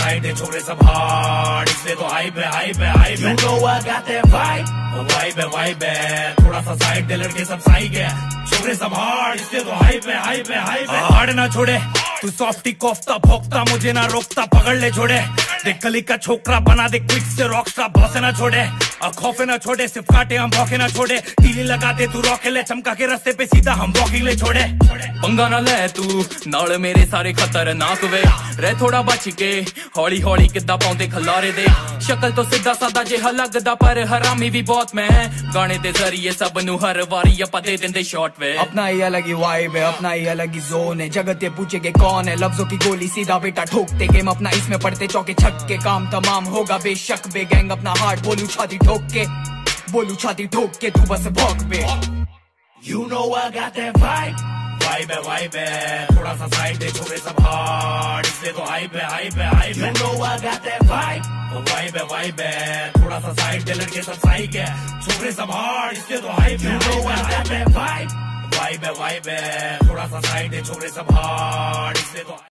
Side है, छोरे सब हार्ड, इसलिए तो हाइप है, हाइप है, हाइप है। You know I got that vibe, vibe है, थोड़ा सा साइड है, लड़के सब साइक है, छोरे सब हार्ड, इसलिए तो हाइप है, हाइप है, हाइप है। हार्ड ना छोड़े तू सॉफ्टी कोफ्ता भोगता, मुझे ना रोकता, पकड़ ले छोड़े, देख गली का छोकरा बना दे क्विक से रॉकस्टार, भौसे ना छोड़े और खौफे ना छोड़े, सिर्फ काटे हम भौके ना छोड़े, टीली लगा दे तू रॉके ले, चमका के रास्ते पे सीधा हम वॉकिंग ले छोड़े। पंगा ना ले तू नाल मेरे सारे खतरनाक वे, रह थोड़ा बच के, हौली हौली किद्दा पाउंदे खलारे दे, शक्ल तो सीधा सादा जिहा लगदा पर हरामी भी बहुत मैं, गाने दे जरिए सब नू हर वारी अपा दे देंदे शॉर्ट वे। अपना ही अलग ही वाइब है, अपना ही अलग ही जोन है, जगत ये पूछे के कौन है, लफ्जों की गोली सीधा बेटा ठोकते गेम अपना, इसमें पड़ते चौके छक्के, काम तमाम होगा बेशक बे, गैंग अपना हार्ट बोलू छाती ठोक के, बोलू छाती ठोक के, तू बस भौंक पे। You know I got that vibe, vibe है, थोड़ा सा साइड है, छोरे सब हार्ड, इसलिए तो हाइप है, हाइप है, हाइप है। You know I got that vibe, vibe है, थोड़ा सा साइड है, लड़के सब साइक है, छोरे सब हार्ड, इसलिए तो हाइप है। You know I got that vibe, vibe है, थोड़ा सा साइड है, छोरे सब हार्ड, इसलिए तो